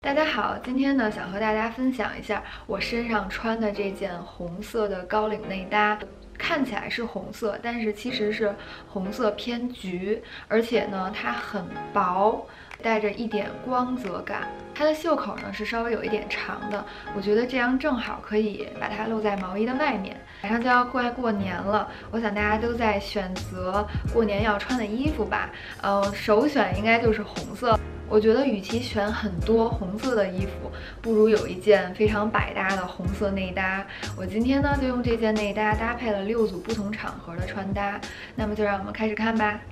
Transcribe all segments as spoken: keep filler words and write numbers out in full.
大家好，今天呢想和大家分享一下我身上穿的这件红色的高领内搭。看起来是红色，但是其实是红色偏橘，而且呢它很薄，带着一点光泽感。它的袖口呢是稍微有一点长的，我觉得这样正好可以把它露在毛衣的外面。马上就要快过年了，我想大家都在选择过年要穿的衣服吧。呃，首选应该就是红色。我觉得与其选很多红色的衣服，不如有一件非常百搭的红色内搭。我今天呢就用这件内搭搭配了六组不同场合的穿搭，那么就让我们开始看吧。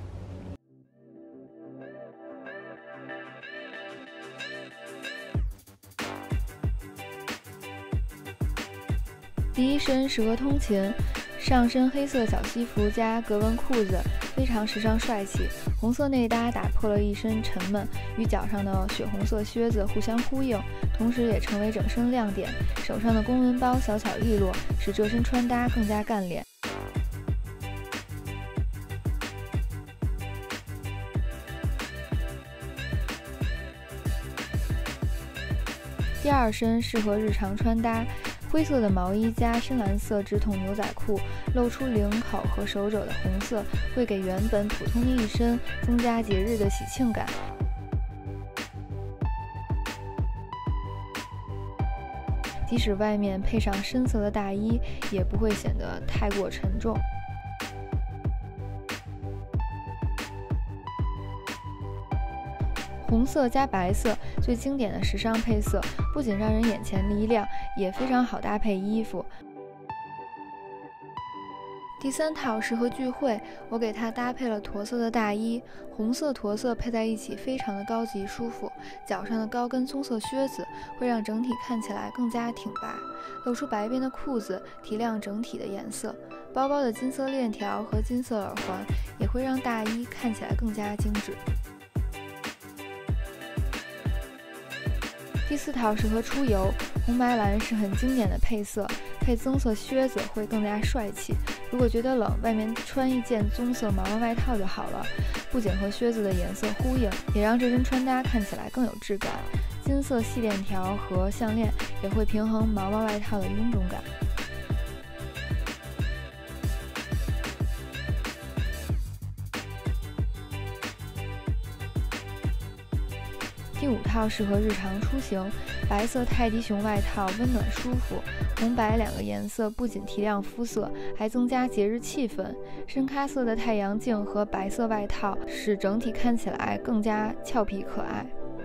第一身适合通勤，上身黑色小西服加格纹裤子，非常时尚帅气。红色内搭打破了一身沉闷，与脚上的血红色靴子互相呼应，同时也成为整身亮点。手上的公文包小巧利落，使这身穿搭更加干练。第二身适合日常穿搭。灰色的毛衣加深蓝色直筒牛仔裤，露出领口和手肘的红色，会给原本普通的一身增加节日的喜庆感。即使外面配上深色的大衣，也不会显得太过沉重。红色加白色，最经典的时尚配色，不仅让人眼前一亮，也非常好搭配衣服。第三套适合聚会，我给它搭配了驼色的大衣，红色驼色配在一起非常的高级舒服。脚上的高跟棕色靴子会让整体看起来更加挺拔，露出白边的裤子提亮整体的颜色。包包的金色链条和金色耳环也会让大衣看起来更加精致。第四套适合出游，红白蓝是很经典的配色，配棕色靴子会更加帅气。如果觉得冷，外面穿一件棕色毛毛外套就好了，不仅和靴子的颜色呼应，也让这身穿搭看起来更有质感。金色细链条和项链也会平衡毛毛外套的臃肿感。第五套适合日常出行，白色泰迪熊外套温暖舒服，红白两个颜色不仅提亮肤色，还增加节日气氛。深咖色的太阳镜和白色外套使整体看起来更加俏皮可爱。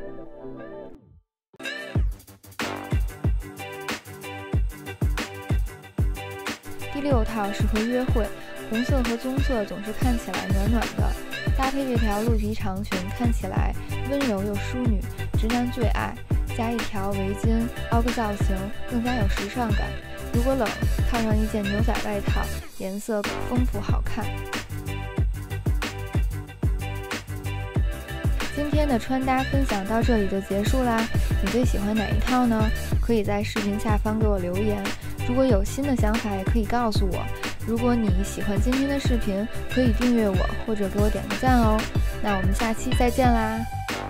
第六套适合约会，红色和棕色总是看起来暖暖的，搭配这条鹿皮长裙看起来温柔又淑女，直男最爱。加一条围巾凹个造型，更加有时尚感。如果冷，套上一件牛仔外套，颜色丰富好看。今天的穿搭分享到这里就结束啦，你最喜欢哪一套呢？可以在视频下方给我留言。如果有新的想法也可以告诉我。如果你喜欢今天的视频，可以订阅我或者给我点个赞哦。那我们下期再见啦！